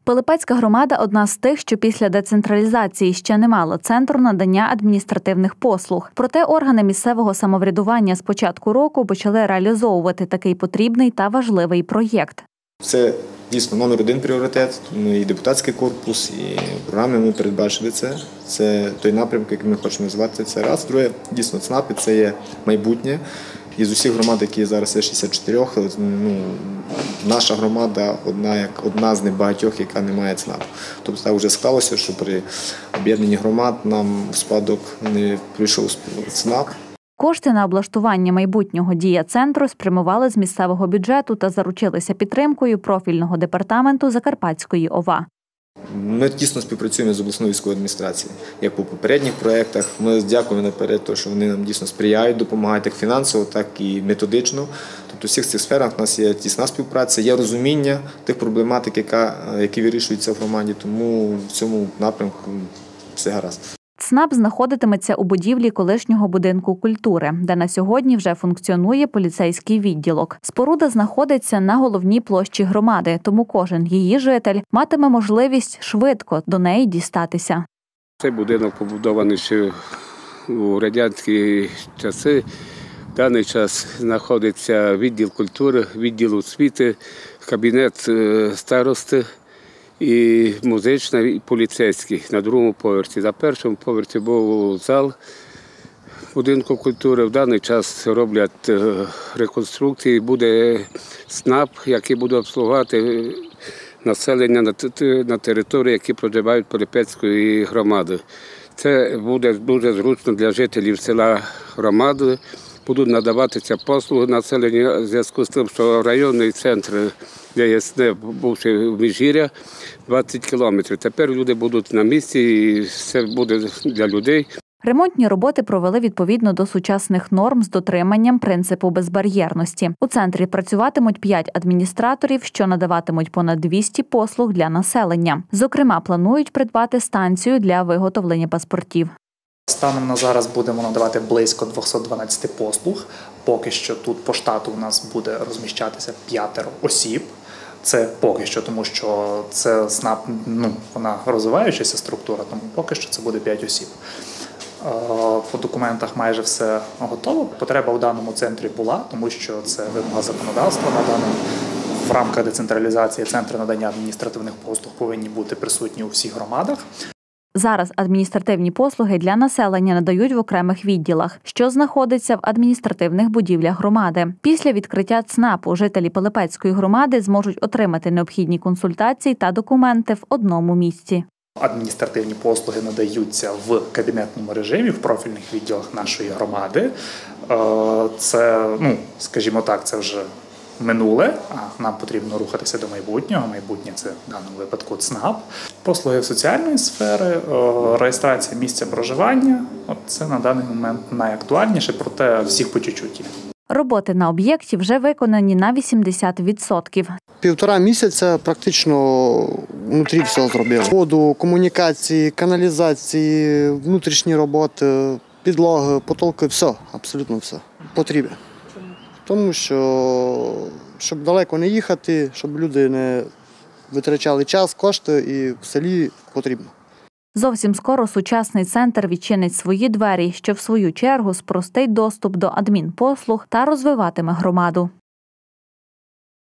Пилипецька громада – одна з тих, що після децентралізації ще не мала центру надання адміністративних послуг. Проте органи місцевого самоврядування з початку року почали реалізовувати такий потрібний та важливий проєкт. Це дійсно номер один пріоритет, і депутатський корпус, і програми ми передбачили це. Це той напрямок, який ми хочемо назвати. Це раз. Друге, дійсно, ЦНАПи – це є майбутнє. І з усіх громад, які зараз є 64, наша громада одна з небагатьох, яка не має ЦНАПу. Тобто так вже склалося, що при об'єднанні громад нам в спадок не прийшов ЦНАП. Кошти на облаштування майбутнього дія-центру спрямували з місцевого бюджету та заручилися підтримкою профільного департаменту Закарпатської ОВА. Ми тісно співпрацюємо з обласною військовою адміністрацією, як по попередніх проєктах. Ми дякуємо наперед, що вони нам дійсно сприяють, допомагають як фінансово, так і методично. Тобто у всіх цих сферах у нас є тісна співпраця, є розуміння тих проблематик, які вирішуються в громаді, тому в цьому напрямку все гаразд. ЦНАП знаходитиметься у будівлі колишнього будинку культури, де на сьогодні вже функціонує поліцейський відділок. Споруда знаходиться на головній площі громади, тому кожен її житель матиме можливість швидко до неї дістатися. Цей будинок побудований ще у радянські часи. В даний час знаходиться відділ культури, відділ освіти, кабінет старости. І музичний, і поліцейський на другому поверсі. На першому поверсі був зал будинку культури. В даний час роблять реконструкції. Буде ЦНАП, який буде обслуговувати населення на території, які проживають Пилипецької громади. Це буде дуже зручно для жителів села громади. Будуть надаватися послуги населенню в зв'язку з тим, що районний центр, де Ясне, бувши в Міжгір'я, 20 кілометрів. Тепер люди будуть на місці і все буде для людей. Ремонтні роботи провели відповідно до сучасних норм з дотриманням принципу безбар'єрності. У центрі працюватимуть 5 адміністраторів, що надаватимуть понад 200 послуг для населення. Зокрема, планують придбати станцію для виготовлення паспортів. Станом на зараз будемо надавати близько 212 послуг. Поки що тут по штату у нас буде розміщатися 5 осіб. Це поки що, тому що це ЦНАП, вона розвиваючася структура, тому поки що це буде 5 осіб. По документах майже все готово. Потреба в даному центрі була, тому що це вимога законодавства на даному. В рамках децентралізації центри надання адміністративних послуг повинні бути присутні у всіх громадах. Зараз адміністративні послуги для населення надають в окремих відділах, що знаходиться в адміністративних будівлях громади. Після відкриття ЦНАПу жителі Пилипецької громади зможуть отримати необхідні консультації та документи в одному місці. Адміністративні послуги надаються в кабінетному режимі в профільних відділах нашої громади. Це, скажімо так, це вже минуле, а нам потрібно рухатися до майбутнього. Майбутнє – це в даному випадку ЦНАП. Послуги соціальної сфери, реєстрація місця проживання – це на даний момент найактуальніше, проте всіх по чуть-чуть. Роботи на об'єкті вже виконані на 80%. 1,5 місяця практично внутрі все зробили. Воду, комунікації, каналізації, внутрішні роботи, підлоги, потолки – все, абсолютно все потрібно. Тому що, щоб далеко не їхати, щоб люди не витрачали час, кошти, і в селі потрібно. Зовсім скоро сучасний центр відчинить свої двері, що в свою чергу спростить доступ до адмінпослуг та розвиватиме громаду.